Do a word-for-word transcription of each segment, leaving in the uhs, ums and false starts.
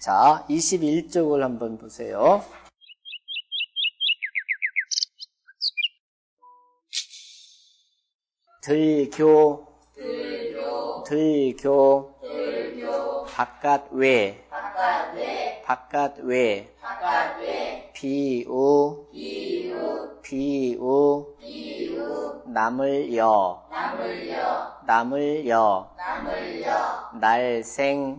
자, 이십일 쪽을 한번 보세요. 들교, 들교, 들교, 들교, 바깥외, 바깥외, 바깥외, 바깥외, 비우, 비우, 비우, 비우, 남을 여, 남을 여, 남을 여, 남을 여, 날생,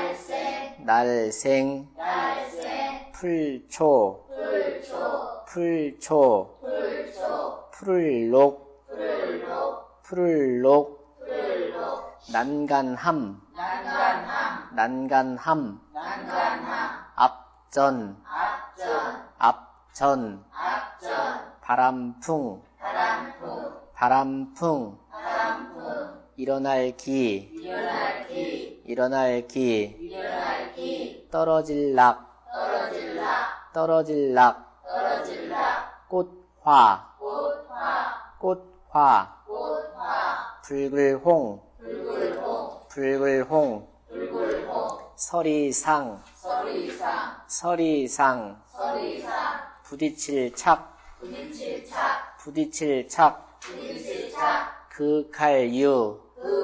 날생, 날생, 날생, 풀초, 풀초, 풀초, 풀초, 푸를록, 풀록, 푸를록, 풀록, 난간함, 난간함, 난간함, 난간함, 앞전, 앞전, 앞전, 앞전, 바람풍, 바람풍, 바람풍, 바람풍, 일어날 기, 일어날 기, 일어날 기, 일어날 기, 떨어질락, 떨어질락, 떨어질락, 떨어질락, 꽃화, 꽃화, 꽃화, 꽃화, 붉을홍, 붉을홍, 붉을홍, 붉을홍, 서리상, 서리상, 서리상, 서리상, 부딪힐 착, 부딪힐 착, 부딪힐 착, 부딪힐 착, 그칼유,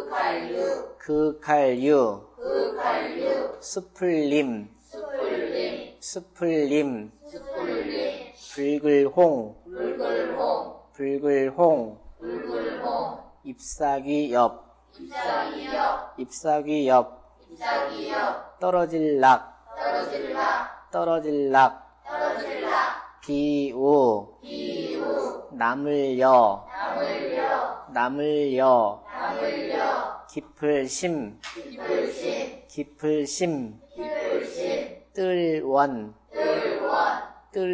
그칼유, 그칼유, 그칼유, 수풀림, 수풀림, 수풀림, 수풀림, 붉을홍, 붉을홍, 붉을홍, 붉을홍, 잎사귀 옆, 잎사귀 옆, 잎사귀 옆, 잎사귀 옆, 떨어질락, 떨어질락, 떨어질락, 떨어질락, 비우, 비우, 남을 여, 남을 여, 남을 여, 남을 여, 깊을 심, 깊을심, 깊을 심, 깊을심, 뜰원, 뜰원,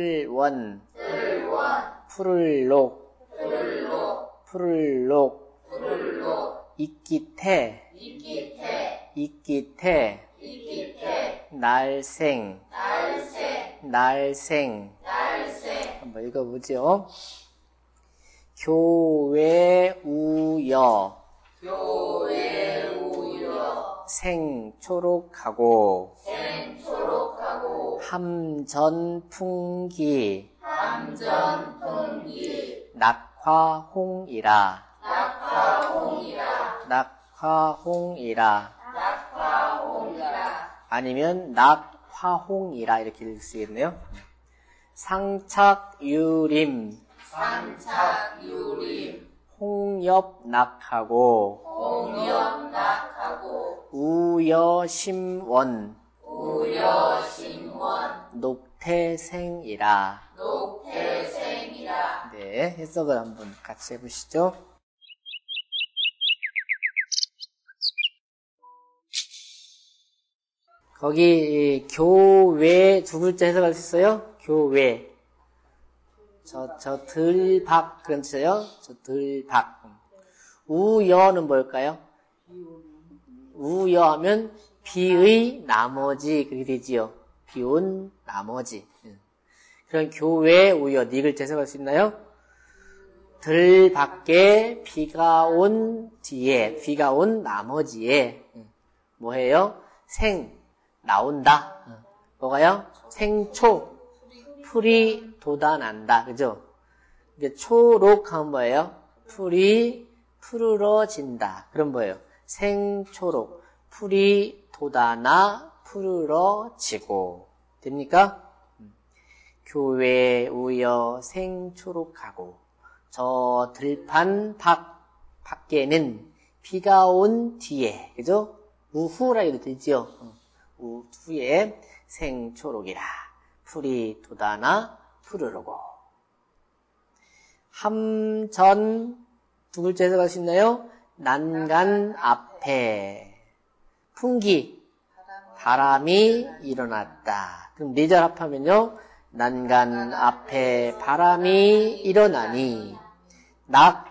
뜰원, 뜰원, 푸를록, 푸를록, 푸를록, 푸를록, 이끼태, 이끼태, 이끼태, 이끼태, 날생, 날생, 날생. 날생, 한번 읽어보죠. 교외 우여, 교외 우여, 생초록하고, 생초록하고, 함전풍기, 함전풍기, 낙화홍이라, 낙화홍이라, 낙화홍이라, 낙화홍이라, 아니면 낙화홍이라 이렇게 읽을 수 있겠네요. 상착유림, 상착유림, 홍엽낙하고, 홍엽낙하고, 우여심원, 우여심원, 녹태생이라. 녹태생이라. 네, 해석을 한번 같이 해보시죠. 거기 교외 두 글자 해석할 수 있어요? 교외. 저, 저 들박 그런 뜻이에요? 저 들박. 우여는 뭘까요? 우여하면 비의 나머지 그렇게 되지요. 비온 나머지. 그런 교외 우여 네 글자 해석할 수 있나요? 들 밖에 비가 온 뒤에 비가 온 나머지에 뭐예요? 생 나온다. 뭐가요? 생초 풀이 돋아난다. 그죠? 이게 초록한 뭐예요? 풀이 푸르러진다. 그런 거예요. 생초록 풀이 돋아나 푸르러지고. 됩니까? 교외 우여 생초록하고 저 들판 밖 밖에는 비가 온 뒤에, 그죠? 우후라 해도 되지요. 우후에 생초록이라 풀이 돋아나 푸르르고. 함전 두 글자 해석할 수 있나요? 난간 앞에 풍기 바람이 일어났다. 그럼 네 절 합하면요. 난간 앞에 바람이 일어나니 낙,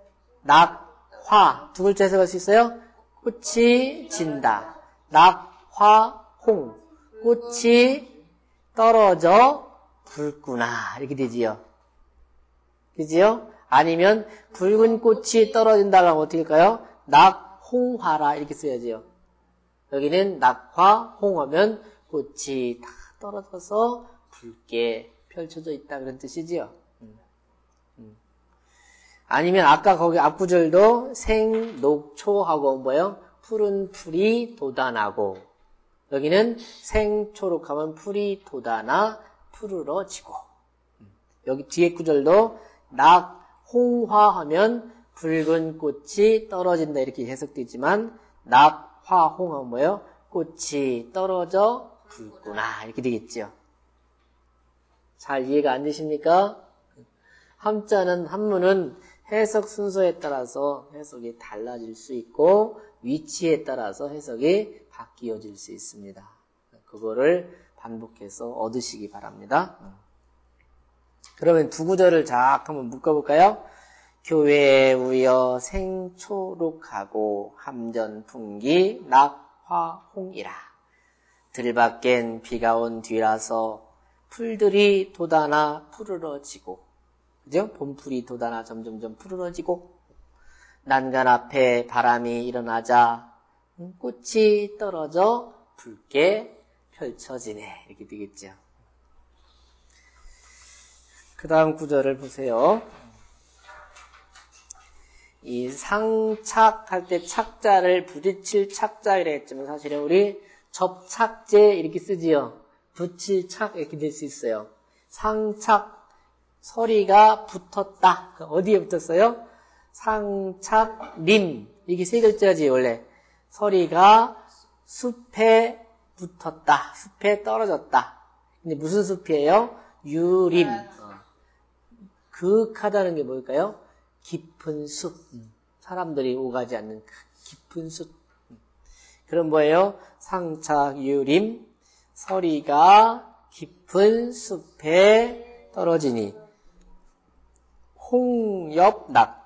낙화 두 글자 해석할 수 있어요? 꽃이 진다. 낙화, 홍 꽃이 떨어져 붉구나 이렇게 되지요. 그지요? 아니면 붉은 꽃이 떨어진다라고 어떻게 할까요? 낙홍화라 이렇게 써야지요. 여기는 낙화, 홍하면 꽃이 다 떨어져서 붉게 펼쳐져 있다 그런 뜻이지요. 음. 음. 아니면 아까 거기 앞구절도 생녹초하고 뭐예요? 푸른 풀이 돋아나고, 여기는 생초록하면 풀이 돋아나 푸르러지고, 여기 뒤에 구절도 낙홍화하면 붉은 꽃이 떨어진다 이렇게 해석되지만 낙화홍하면 뭐예요? 꽃이 떨어져 붉구나 이렇게 되겠죠. 잘 이해가 안 되십니까? 함자는 한문은 해석 순서에 따라서 해석이 달라질 수 있고 위치에 따라서 해석이 바뀌어질 수 있습니다. 그거를 반복해서 얻으시기 바랍니다. 그러면 두 구절을 쫙 한번 묶어볼까요? 교외에 우여 생초록하고 함전풍기 낙화홍이라. 들밖엔 비가 온 뒤라서 풀들이 돋아나 푸르러지고, 그죠? 봄풀이 돋아나 점점점 푸르러지고, 난간 앞에 바람이 일어나자 꽃이 떨어져 붉게 펼쳐지네 이렇게 되겠죠. 그 다음 구절을 보세요. 이 상착할 때 착자를 부딪힐 착자이라 했지만 사실은 우리 접착제 이렇게 쓰지요. 붙일 착 이렇게 될 수 있어요. 상착, 소리가 붙었다. 어디에 붙었어요? 상착림. 이게 세 글자지 원래. 소리가 숲에 붙었다. 숲에 떨어졌다. 근데 무슨 숲이에요? 유림. 그윽하다는 게 뭘까요? 깊은 숲. 사람들이 오가지 않는 깊은 숲. 그럼 뭐예요? 상착유림. 소리가 깊은 숲에 떨어지니. 홍엽낙.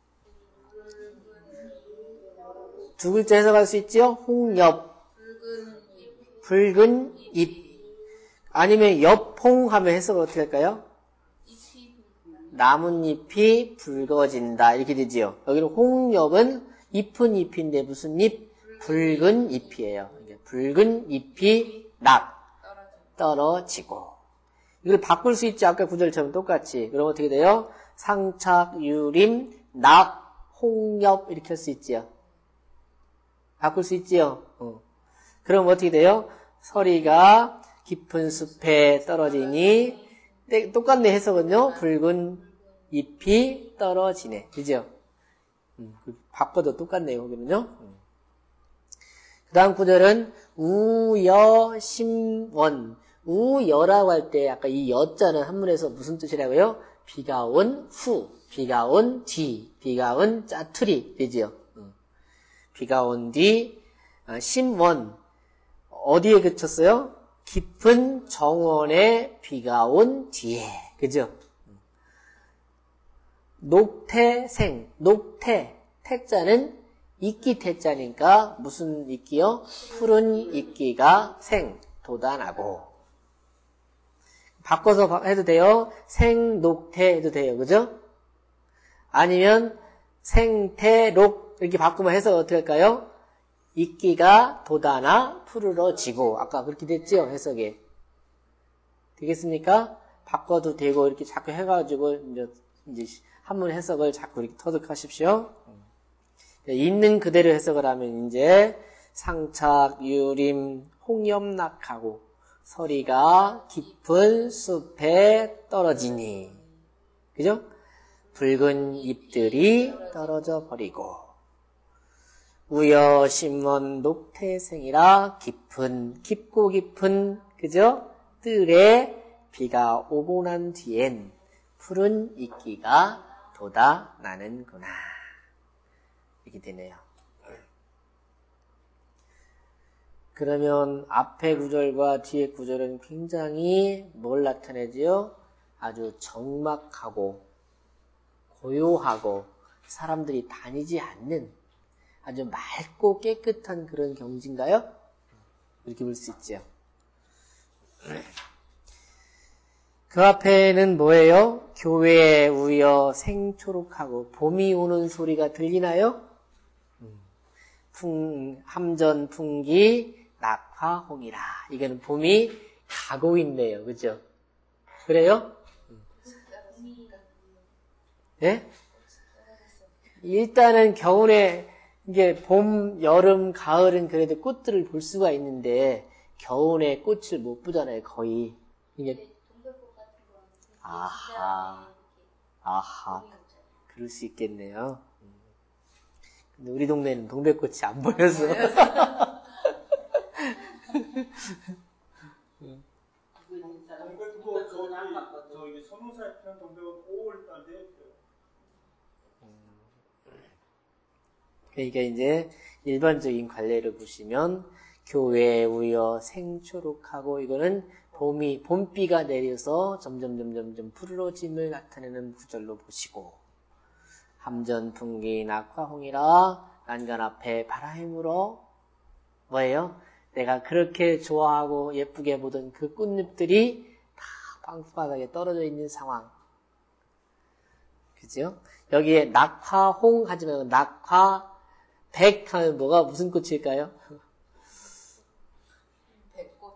두 글자 해석할 수 있죠? 홍엽. 붉은 잎. 아니면 엽홍 하면 해석을 어떻게 할까요? 나뭇잎이 붉어진다 이렇게 되지요. 여기는 홍엽은 잎은 잎인데 무슨 잎? 붉은 잎이에요. 붉은 잎이 낙 떨어지고. 이걸 바꿀 수 있지. 아까 구절처럼 똑같이. 그럼 어떻게 돼요? 상착, 유림, 낙, 홍엽 이렇게 할 수 있지요. 바꿀 수 있지요. 어. 그럼 어떻게 돼요? 소리가 깊은 숲에 떨어지니. 네, 똑같네 해석은요. 붉은 잎이 떨어지네. 그죠? 음, 바꿔도 똑같네요. 거기는요. 음. 그 다음 구절은 우여심원. 우여라고 할 때 아까 이 여자는 한문에서 무슨 뜻이라고요? 비가 온 후, 비가 온 뒤, 비가 온 짜투리 되지요. 음. 비가 온 뒤, 아, 심원. 어디에 그쳤어요? 깊은 정원에 비가 온 뒤에. 그죠? 녹태생. 녹태. 태자는 이끼 태자니까 무슨 이끼요? 푸른 이끼가 생. 돋아나고. 바꿔서 해도 돼요. 생녹태 해도 돼요. 그죠? 아니면 생태록 이렇게 바꾸면 해서 어떻게 할까요? 이끼가 돋아나 푸르러지고. 아까 그렇게 됐죠? 해석이. 되겠습니까? 바꿔도 되고 이렇게 자꾸 해가지고 이제, 이제 한문 해석을 자꾸 이렇게 터득하십시오. 있는 그대로 해석을 하면 이제 상착, 유림, 홍엽낙하고 소리가 깊은 숲에 떨어지니. 그죠? 붉은 잎들이 떨어져 버리고. 우여심원 녹태생이라 깊은, 깊고 깊은, 그죠? 뜰에 비가 오고 난 뒤엔 푸른 이끼가 돋아나는구나. 이렇게 되네요. 그러면 앞에 구절과 뒤에 구절은 굉장히 뭘 나타내지요? 아주 적막하고 고요하고 사람들이 다니지 않는 아주 맑고 깨끗한 그런 경지인가요? 이렇게 볼 수 있죠. 그 앞에는 뭐예요? 교외에 우여 생초록하고 봄이 오는 소리가 들리나요? 풍, 함전 풍기 낙화홍이라. 이거는 봄이 가고 있네요. 그죠? 그래요? 네? 일단은 겨울에 이게 봄, 여름, 가을은 그래도 꽃들을 볼 수가 있는데 겨울에 꽃을 못 보잖아요. 거의. 이게 아하, 아하, 그럴 수 있겠네요. 근데 우리 동네는 동백꽃이 안 보여서. 동백도 저기 저기 선우사에 피는 동백은 오월달 돼요. 그러니까 이제 일반적인 관례를 보시면 교외 우여 생초록하고 이거는 봄이 봄비가 내려서 점점 점점 점 푸르러짐을 나타내는 구절로 보시고 함전 풍기 낙화홍이라 난간 앞에 바람이 불어 뭐예요? 내가 그렇게 좋아하고 예쁘게 보던 그 꽃잎들이 다 방바닥에 떨어져 있는 상황. 그죠? 여기에 낙화홍 하지 말고 낙화백 하면 뭐가 무슨 꽃일까요? 백꽃.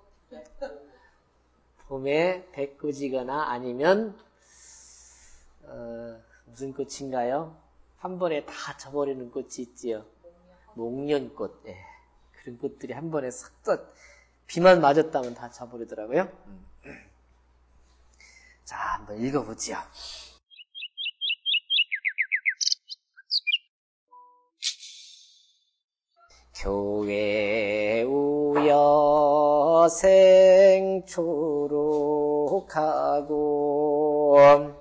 봄에 백꽃이거나 아니면 어, 무슨 꽃인가요? 한 번에 다 져버리는 꽃이 있지요. 목련꽃. 예. 그런 꽃들이 한 번에 싹 져, 비만 맞았다면 다 져버리더라고요. 음. 자, 한번 읽어보지요. 교외 우여 생초록하고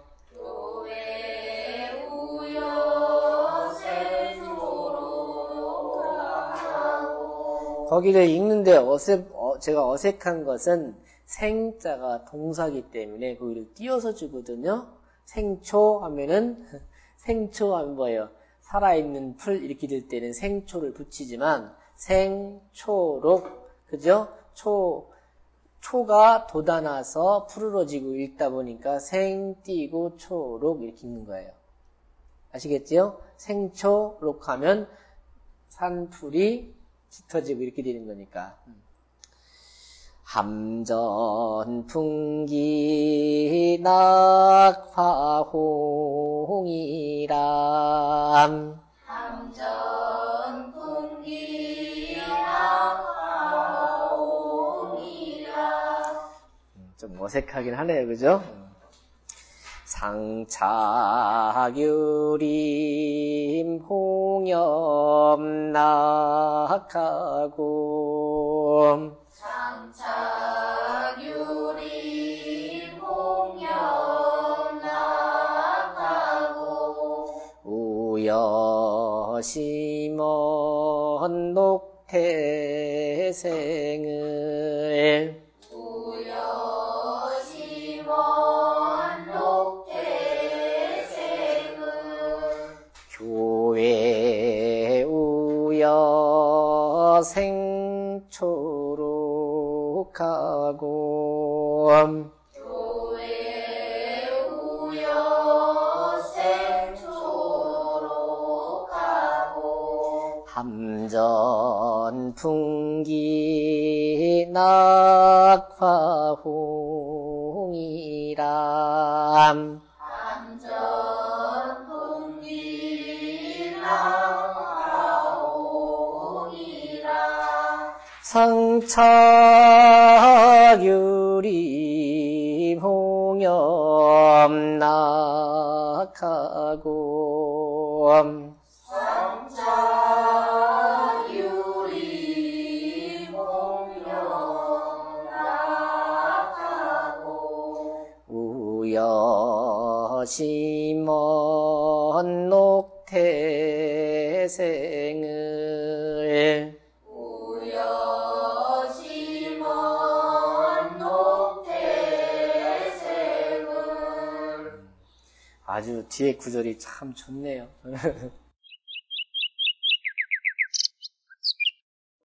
교외 우여 생초록하고 거기를 읽는데 어색, 어, 제가 어색한 것은 생자가 동사기 때문에 거기를 띄어서 주거든요. 생초 하면은 생초 하면 뭐예요? 살아있는 풀 이렇게 될 때는 생초를 붙이지만 생초록 그죠? 초 초가 돋아나서 푸르러지고 읽다 보니까 생 띄고 초록 이렇게 읽는 거예요. 아시겠지요? 생초록 하면 산풀이 짙어지고 이렇게 되는 거니까. 함전 풍기 낙화홍이람 함전 풍기 낙화홍이라 좀 어색하긴 하네요. 그죠? 상차규림 홍염 낙하고 상차규리 홍염 낙하고 우여심언 녹태생을 우여심언 녹태생을 교외 우여 생초록하고 교외 우여 생초록하고 함전 풍기 낙화홍이람 함전 풍기 낙화홍이라 상차규림 홍염 낙하고 상차규리 홍염 낙하고 우여심언 녹태생을 우여심언 녹태생을 아주 뒤에 구절이 참 좋네요.